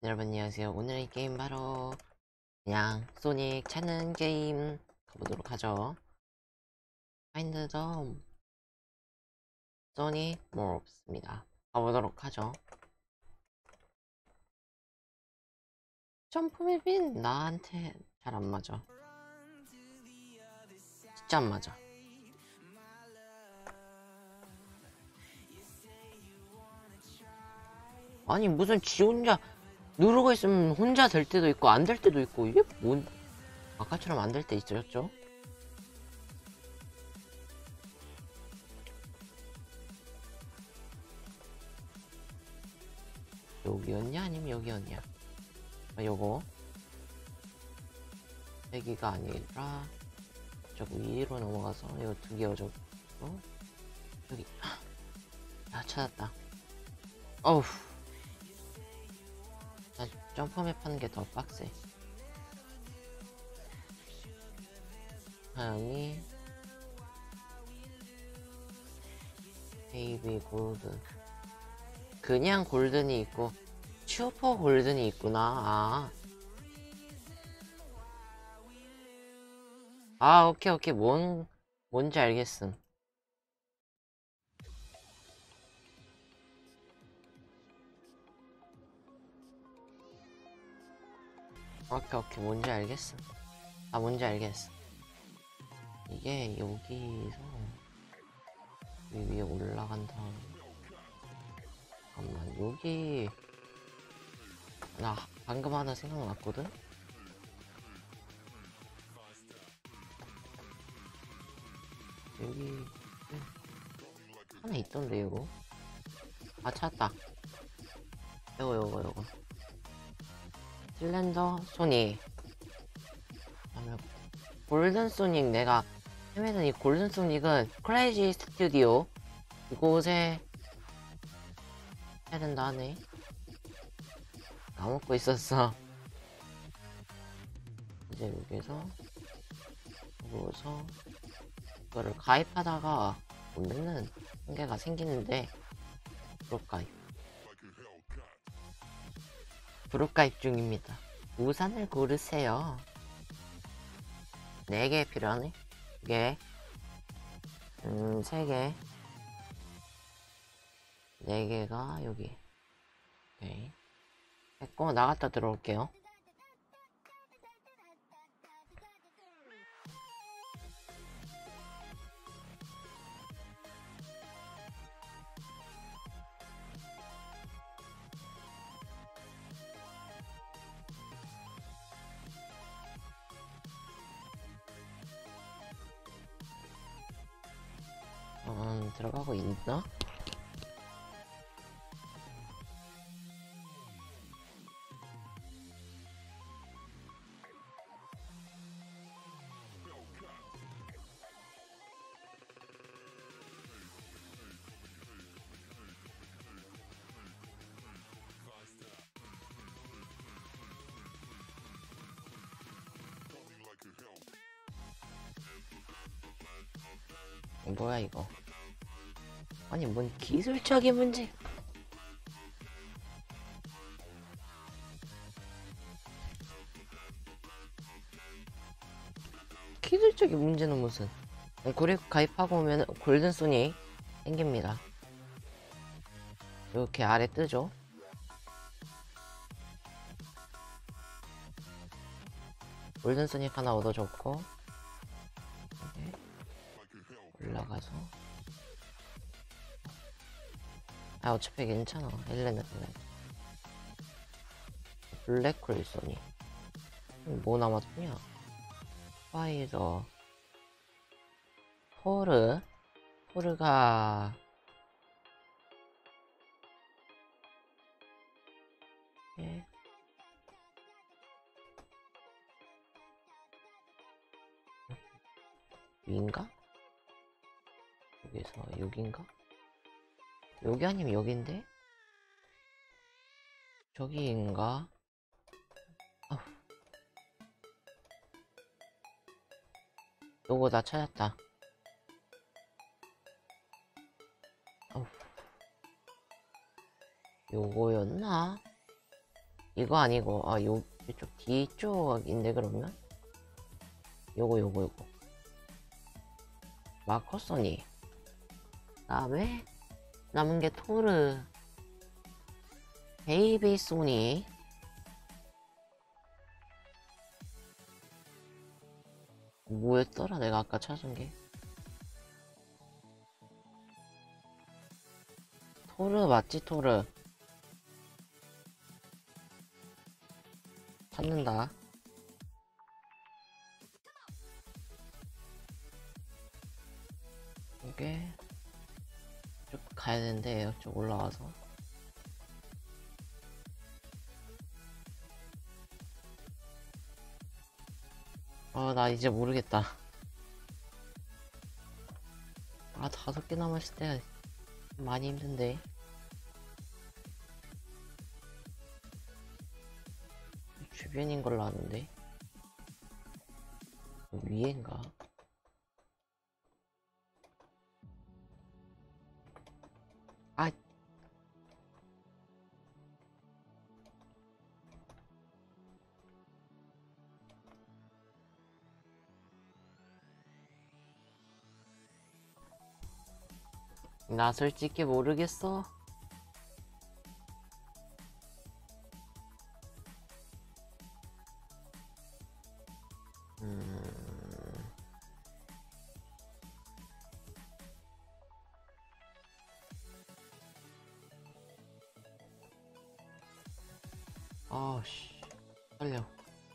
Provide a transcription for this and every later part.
여러분 안녕하세요. 오늘의 게임 바로 그냥 소닉 찾는 게임 가보도록 하죠. 파인드 더 소닉 몹스입니다. 가보도록 하죠. 점프 맵인 나한테 잘 안 맞아. 진짜 안 맞아. 아니 무슨 지 혼자 누르고 있으면 혼자 될 때도 있고 안 될 때도 있고 이게 뭔 아까처럼 안 될 때 있었죠? 여기였냐 아니면 여기였냐? 요거 여기가 아니라 저 위로 넘어가서 이거 두 개 어졌고 여기 찾았다. 어우 난 점프맵 하는 게 더 빡세. 하영이 베이비 골든 그냥 골든이 있고 슈퍼 골든이 있구나. 오케이 뭔지 알겠음. 오케이 뭔지 알겠음. 뭔지 알겠어. 이게 여기서 여기 위에 올라간 다음 잠깐만 여기 나 방금 하나 생각났거든? 여기 하나 있던데 이거 찾았다. 요거 슬렌더 소닉 그다음에 골든 소닉. 내가 헤매는 이 골든 소닉은 크레이지 스튜디오 이곳에 해야 된다 하네. 까먹고 있었어. 이제 여기서 이거를 가입하다가 못 내는 한계가 생기는데 그룹가입 중입니다. 우산을 고르세요. 4개 필요하네. 2개 3개 4개가 여기. 오케이 됐고 나갔다 들어올게요. 들어가고 있나? 뭐야 이거. 아니 뭔 기술적인 문제. 기술적인 문제는 무슨. 그리고 가입하고 오면 골든 소닉 생깁니다. 이렇게 아래 뜨죠. 골든 소닉 하나 얻어줬고 올라가서 어차피 괜찮아. 엘레나 블랙홀 소닉 뭐 남았냐. 스파이더 포르가 위인가? 여기서 여기인가? 여기 아니면 여긴데? 저기인가? 요거 나 찾았다. 요거였나? 이거 아니고 이쪽 뒤쪽인데 그러면? 요거 마커소니. 다음에 남은 게 토르, 베이비 소니, 뭐였더라 내가 아까 찾은 게. 토르 맞지? 토르 찾는다. 이게 쭉 가야 되는데 쭉 올라와서. 나 이제 모르겠다. 5개 남았을 때 많이 힘든데. 주변인 걸로 아는데 위엔가? 아, 나 솔직히 모르겠어. 아씨, 떨려.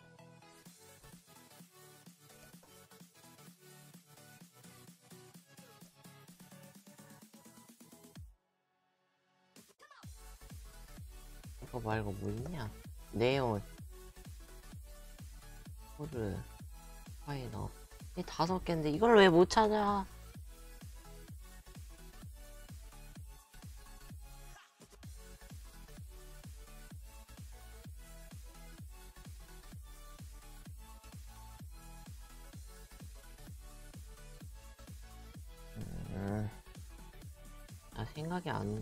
이거 말고 뭐 있냐? 네온, 호르, 파이너. 이 5개인데 이걸 왜 못 찾아? 생각이 안.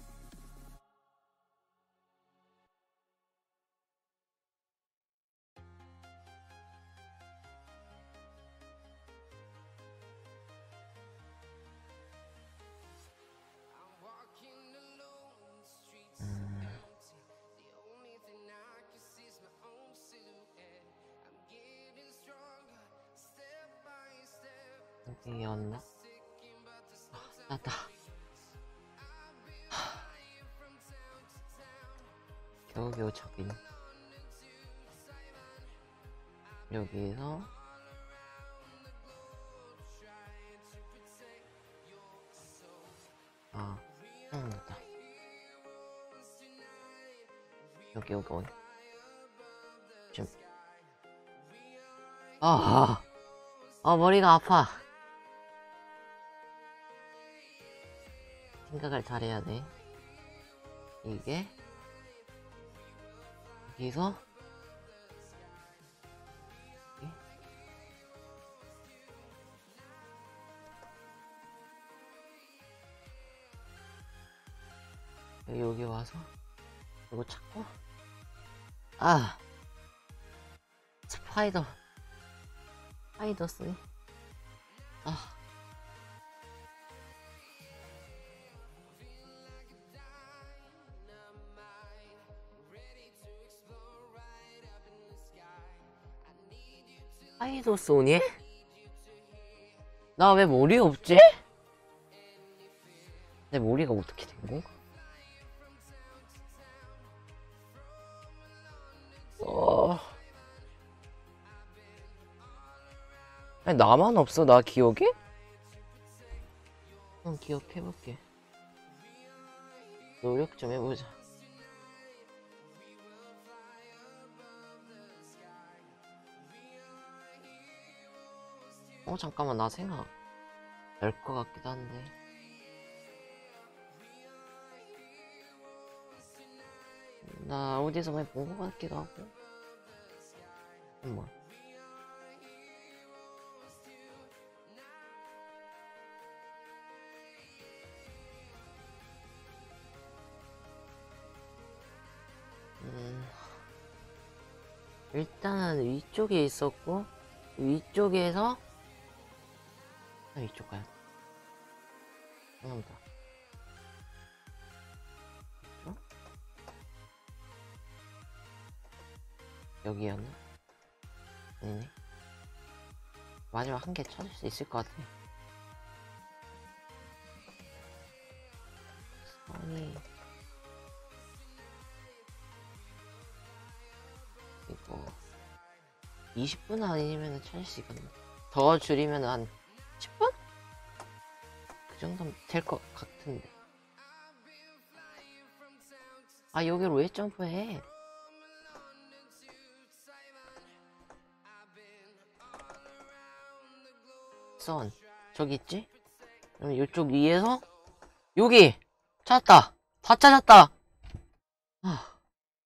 여기였나? 나다. 겨우겨우 잡힌. 여기서 맞다. 여기 어디? 좀. 머리가 아파. 생각을 잘해야 돼. 이게 여기서 여기 와서 이거 찾고 스파이더 쓰니 스파이더 소니? 나 왜 머리 없지? 내 머리가 어떻게 된 건가? 아니, 나만 없어, 나 기억이? 기억해볼게. 노력 좀 해보자. 잠깐만, 나 생각 날 것 같기도 한데. 나 어디서 많이 본 것 같기도 하고. 잠깐만. 일단은 위쪽에 있었고, 위쪽에서 위쪽 가야 돼. 하나보다. 이쪽? 여기였나? 아니네. 마지막 한 개 찾을 수 있을 것 같아. 선이 이거 20분 아니면 찾을 수 있거든. 더 줄이면 한 10분? 그 정도면 될 것 같은데. 아, 여기를 왜 점프해? 선 저기 있지? 그럼 이쪽 위에서 여기 찾았다. 다 찾았다. 아,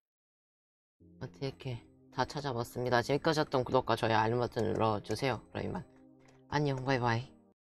어떻게 다 찾아봤습니다. 재밌게 하셨던 구독과 좋아요 알림 버튼 눌러주세요. 그럼 이만 안녕 바이바이.